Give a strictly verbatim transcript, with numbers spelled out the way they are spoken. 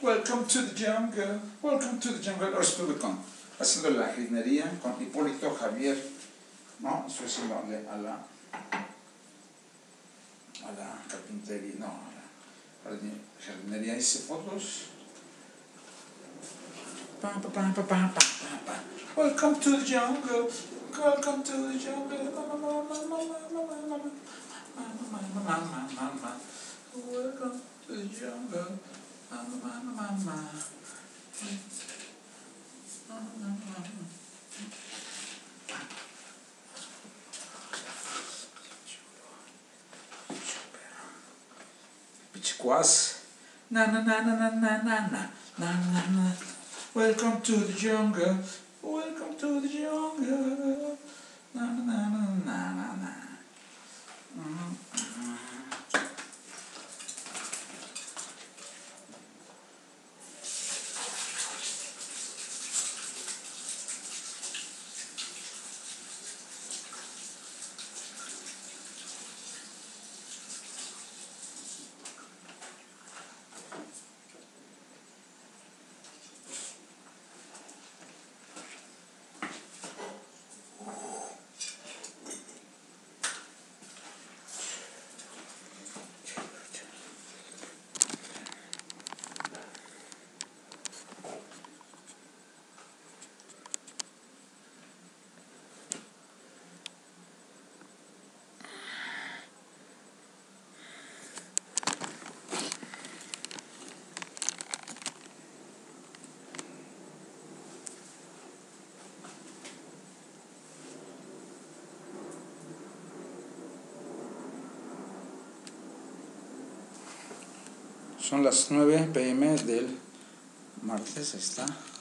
Welcome to the jungle, welcome to the jungle. Ahora estuve con, haciendo la jardinería con Hipólito Javier, no, estoy haciendo a la, a la carpintería, no, a la jardinería, hice fotos. Pa, pa, pa, pa, pa, pa, pa. Welcome to the jungle, welcome to the jungle. Welcome to the jungle. Mama, mama, mama. Pichiquas. Na na na na na na na na na na na. Welcome to the jungle. Welcome to the jungle. Na na na na na na na. Son las nueve p m del martes, ahí está.